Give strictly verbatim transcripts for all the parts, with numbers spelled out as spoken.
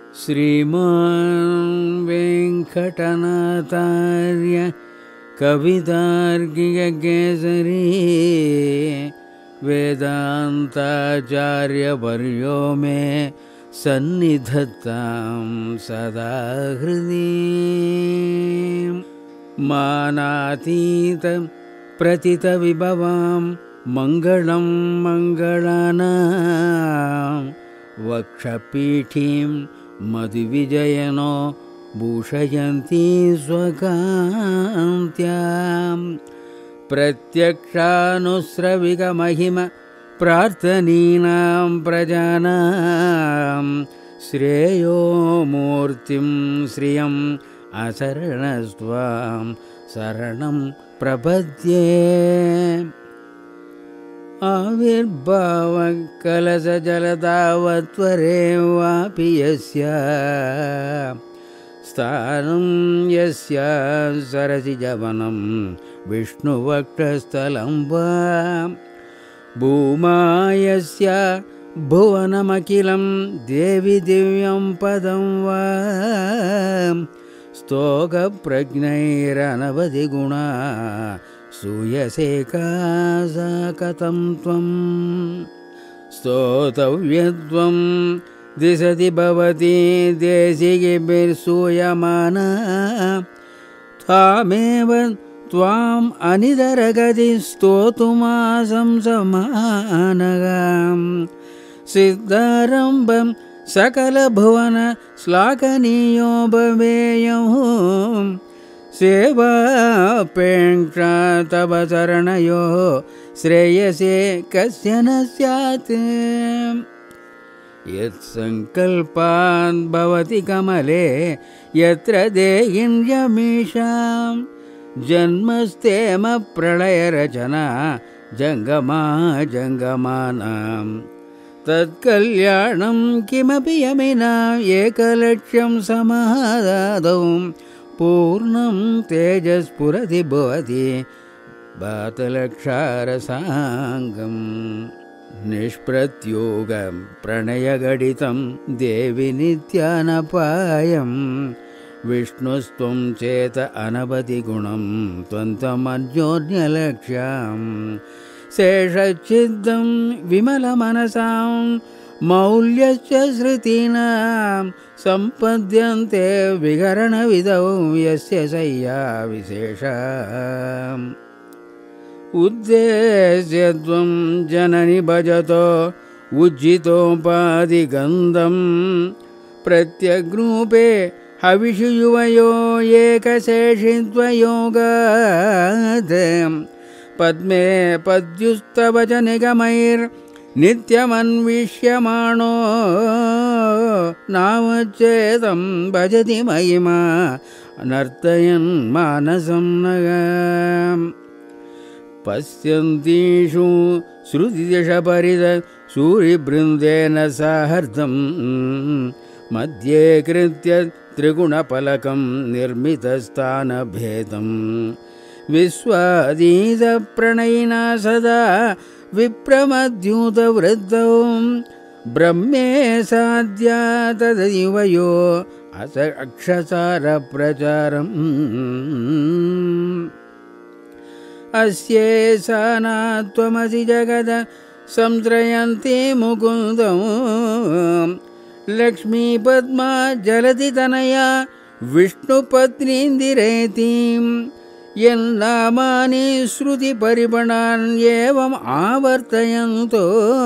श्रीमान् वेंकटनाथार्य कवितार्किककेसरी वेदान्ताचार्यवर्यो मे सन्निधत्तां सदा हृदि। मानातीत प्रतितविभवां मङ्गलं मङ्गलानां वक्षपीठीं मधुविजयनो भूषयन्ती स्वकान्त्यां प्रत्यक्षानुस्रविगमहिम प्रार्थनीनां प्रजानां श्रेयो मूर्तिं श्रियम् अशरणस्त्वां शरणं प्रपद्ये। आविर्भावकलशजलधावत्वरे वापि यस्य स्थानं यस्य सरसिजवनं विष्णुवक्षस्थलं वा भूमा यस्य भुवनमखिलं देवि दिव्यं पदं वा स्तोकप्रज्ञैरनवधिगुणा सूयसे का सा कथं त्वं स्तोतव्यत्वं दिशति भवति देशिगिभिर्सूयमाना त्वामेव त्वाम् अनितरगति स्तोतुमाशंसमानगां सिद्धारम्भं सकलभुवन श्लाघनीयो भवेयं सेवापेक्षा तव चरणयो श्रेयसे कस्य न स्यात्। यत्सङ्कल्पान् भवति कमले यत्र देहिन्यमीषां जन्मस्तेम प्रलयरचना जङ्गमा जङ्गमानां तत्कल्याणं किमपि यमिनाम् एकलक्ष्यं समादादौ पूर्णं तेजस्फुरति भवति बातलक्षारसाङ्गम् निष्प्रत्योगं प्रणयगडितं देवि नित्यानपायं विष्णुस्त्वं चेत अनवधिगुणं त्वन्तमन्योन्यलक्ष्यं शेषच्छिदं विमलमनसां मौल्यश्च श्रुतीनां सम्पद्यन्ते विहरणविधौ यस्य शय्या विशेषा उद्देश्यत्वं जननि भजतो उज्जितोपाधिगन्धं प्रत्यग्रूपे हविषु युवयो एकशेषित्वयोगात् पद्मे पद्युस्तव च निगमैर्नित्यमन्विष्यमाणो नावच्छेदं भजति महिमा नर्तयन् मानसं नगम् पश्यन्तीषु श्रुतिदशपरिद सूरिबृन्देन सार्धं मध्ये कृत्य त्रिगुणफलकं निर्मितस्थानभेदं विश्वादीतप्रणयिना सदा विप्रमद्यूतवृद्धौ ब्रह्मे साध्या तदयुवयो अस अक्षसारप्रचारम् अस्येषाना त्वमसि जगद संश्रयन्ति मुकुन्दं लक्ष्मीपद्मा जलति तनया विष्णुपत्नीन्दिरेतिं यन्नामानि श्रुतिपरिपणान् एवम् आवर्तयन्तो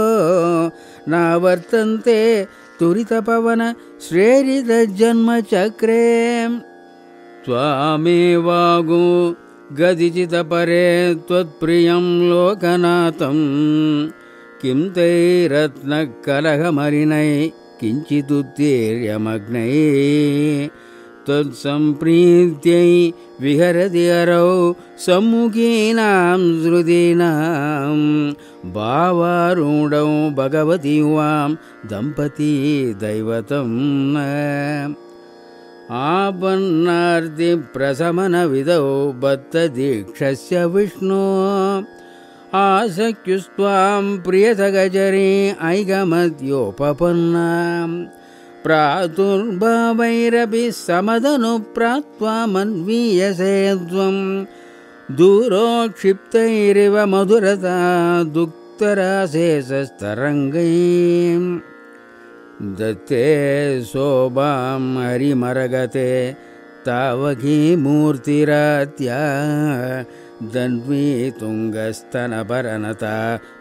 नावर्तन्ते तुरितपवन श्रेरितजन्मचक्रे त्वामेवागो गदिचितपरे त्वत्प्रियं लोकनाथं किं तैरत्नकलहमरिणै किञ्चिदुत्तीर्यमग्नै त्वत्सम्प्रीत्यै विहरति हरौ सम्मुखीनां श्रुतीनां भावारूढौ भगवती वां दम्पती दैवतं आपन्नार्तिप्रशमनविधौ बद्धदीक्षस्य विष्णो आसक्युस्त्वां प्रियसगचरी ऐकमत्योपपन्ना प्रातुर्भावैरपि समदनुप्राप्त्वा मन्वीयसे त्वं दूरोक्षिप्तैरिव मधुरता दुक्तरासेसस्तरङ्गैः दत्ते शोभां हरिमरगते तावकी मूर्तिरात्या दन्वी तुङ्गस्तनपरनता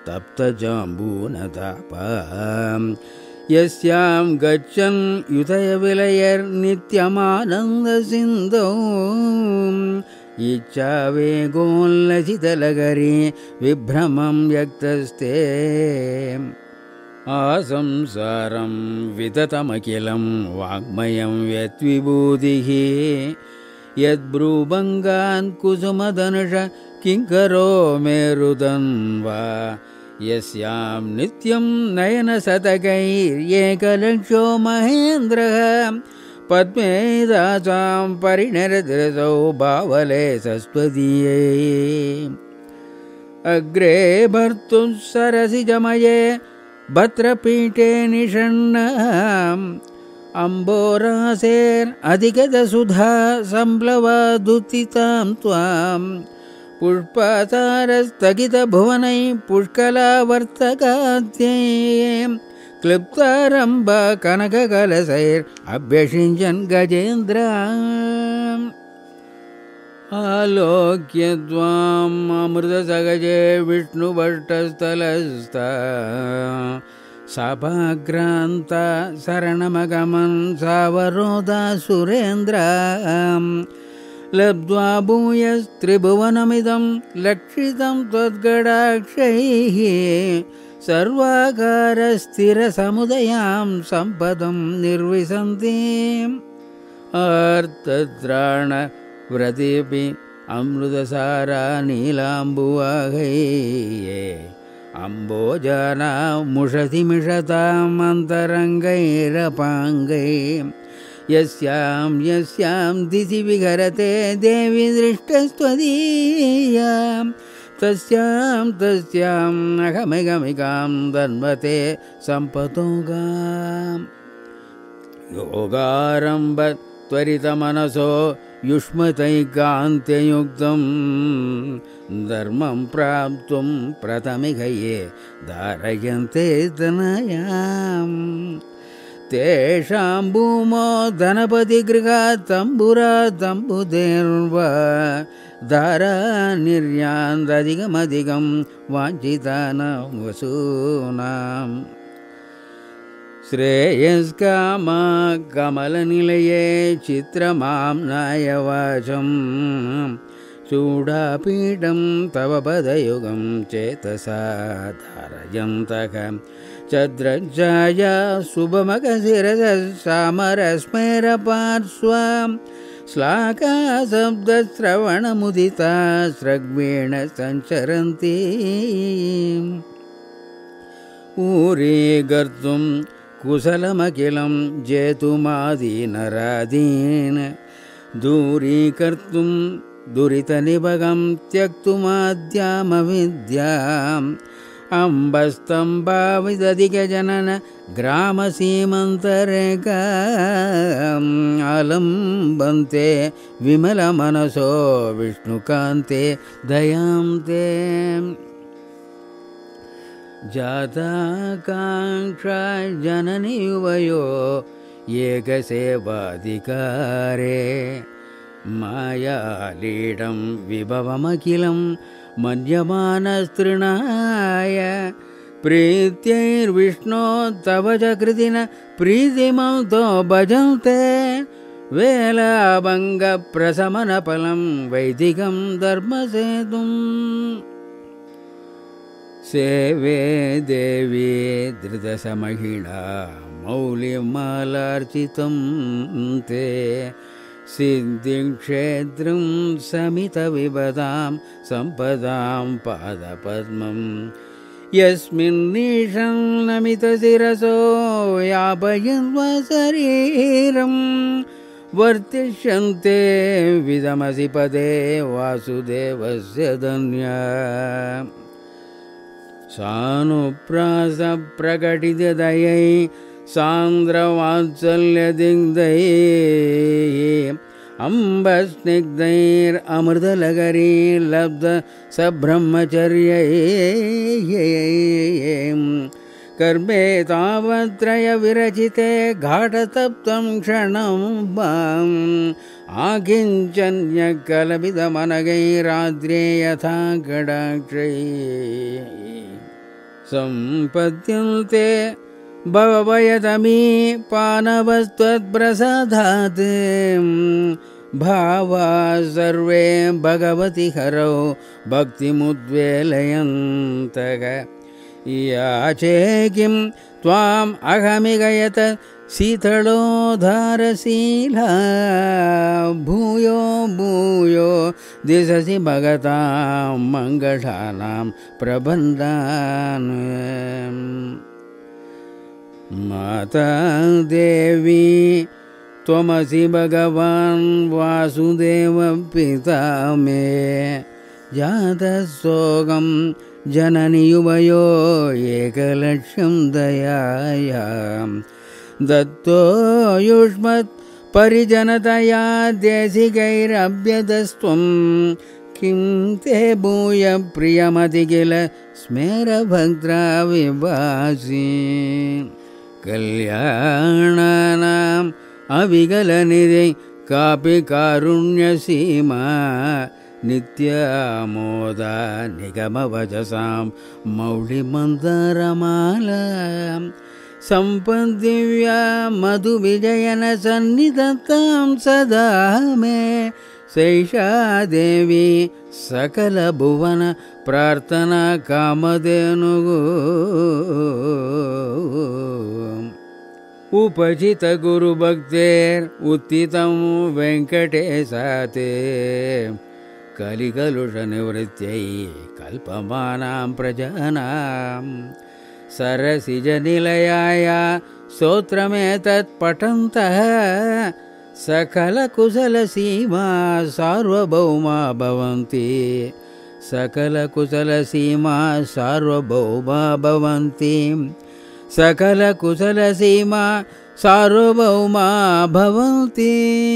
तप्तजाम्बूनतापां यस्यां गच्छन् युतयविलयैर्नित्यमानन्दसिन्धौ इच्छावेगोल्लसितलहरी विभ्रमं व्यक्तस्ते आसंसारं विततमखिलं वाङ्मयं यद्विभूतिः यद्ब्रूभङ्गान् कुसुमधनुष किङ्करो मेरुदन्वा यस्यां नित्यं नयनशतकैर्येकलक्षो महेन्द्रः पद्मे दासां परिणरतिरसौ बावले सस्वदीये अग्रे भर्तुः सरसिजमये भद्रपीठे निषण्णाम् अम्बोरासेर्अधिगतसुधा सम्प्लवादुत्थितां त्वां पुष्पातारस्थगितभुवनैः पुष्कलावर्तकाद्यै क्लृप्तारम्भा कनककलशैरभ्यषिञ्चन् गजेन्द्र आलोक्य त्वाम् अमृतसगजे विष्णुभट्टस्थलस्था सभाग्रान्ता शरणमगमन् सावरोधा सुरेन्द्र लब्ध्वा भूयस्त्रिभुवनमिदं लक्षितं त्वद्गडाक्षैः सर्वाकारस्थिरसमुदयां सम्पदं निर्विशन्तीम् अर्थत्राणव्रतेऽपि अमृतसारा नीलाम्बुवाहैये अम्बोजानामुषतिमिषताम् अन्तरङ्गैरपाङ्गै यस्यां यस्यां दिशि विहरते देवी दृष्टस्त्वदीया तस्यां तस्याम् अहमिगमिकां धन्वते सम्पतोगाम् योगारम्भ त्वरितमनसो युष्मतैकान्त्ययुक्तं धर्मं प्राप्तुं प्रथमिहये धारयन्ते तनयाम् तेषां भूमो धनपतिगृहात् तम्बुरात् तम्बुधेर्वा धारा निर्यान्दधिकमधिकं वाञ्छितानां वसूनाम् श्रेयस्कामा कमलनिलये चित्रमाम्नायवाचम् चूडापीठं तव पदयुगं चेतसा धारयन्तः चद्रज्जाया शुभमकशिरसामरस्मेरपार्श्वां श्लाघाशब्दश्रवणमुदिता स्रग्वेण सञ्चरन्ति ऊरीकर्तुं कुशलमखिलं जेतुमादीनरादीन् दूरीकर्तुं दुरितनिभगं त्यक्तुमाद्यामविद्याम् अम्बस्तम्भाविदधिकजनन ग्रामसीमन्तरेखाम् आलम्बन्ते विमलमनसो विष्णुकान्ते दयां ते जाताकाङ्क्षा जननि युवयो एकसेवाधिकारे मायालीडं विभवमखिलं मन्यमानस्तृणाय प्रीत्यैर्विष्णो तव च कृतिन प्रीतिमन्तो भजन्ते वेलाभङ्गप्रशमनफलं वैदिकं धर्मसेतुम् सेवे देवी धृतसमहिणा मौलिमालार्चितं ते सिद्धिक्षेत्रं समितविपदां सम्पदां पादपद्मं यस्मिन्नीशं नमितशिरसो यापयन्वा शरीरं वर्तिष्यन्ते विदमसि पदे वासुदेवस्य धन्या सानुप्रासप्रकटितदयै सान्द्रवात्सल्यदिग्धैः अम्बस्निग्धैरमृतलहरी लब्ध सब्रह्मचर्यैः कर्मे तावत्रय विरचिते घाटतप्तं क्षणं माम् आकिञ्चन्यकलपितमनगैराद्रे यथा कडाक्षैः सम्पद्यन्ते भवभयतमी पानवस्त्वत्प्रसादात् भावा सर्वे भगवति हरौ भक्तिमुद्वेलयन्तः याचे किं त्वाम् अहमिगयत शीतलोधारशीला भूयो भूयो दिशसि भगतां मङ्गलानां प्रबन्धान् माता देवी त्वमसि भगवान् वासुदेव पिता मे जातस्सोगं जननि युवयो एकलक्ष्यं दयायां दत्तो युष्मत् परिजनतया देशिकैरभ्यदस्त्वं किं ते भूय प्रियमति किल स्मेरभद्रा विभासि कल्याणानाम् अविकलनिधि कापि कारुण्यसीमा नित्यामोदा निगमवचसां मौलिमन्दारमाला सम्पद्दिव्या मधुविजयन सन्निधत्तां सदा मे सैषा देवी सकलभुवन प्रार्थना कामधेनुः उपचित गुरुभक्तेर् उत्थितं वेङ्कटेशाते कलिकलुषनिवृत्त्यै कल्पमानां प्रजानां सरसिजनिलयाय स्तोत्रमेतत् पठन्तः सकलकुशलसीमा सार्वभौमा भवन्ति सकलकुशलसीमा सार्वभौमा भवन्ति सकलकुशलसीमा सार्वभौमा भवन्ति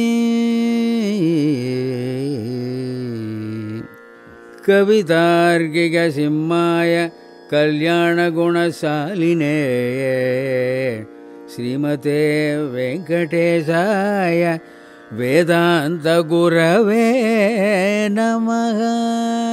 कवितार्किकसिंहाय कल्याणगुणशालिने श्रीमते वेङ्कटेशाय वेदान्तगुरवे नमः।